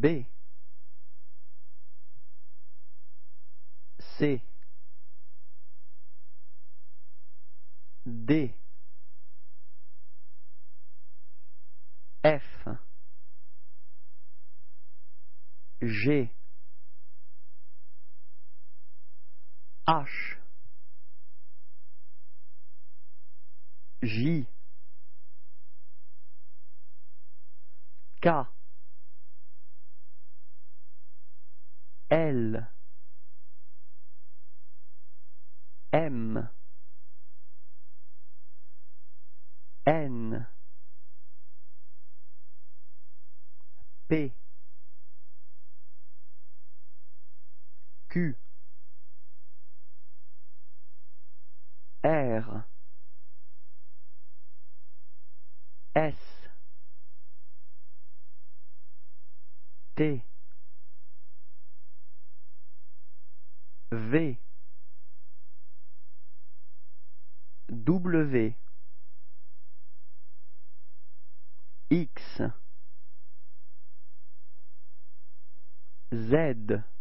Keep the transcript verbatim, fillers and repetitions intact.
B, C, D, F, G, H, J, K, L, M, N, P, Q, R, S, T, V, W, X, Z,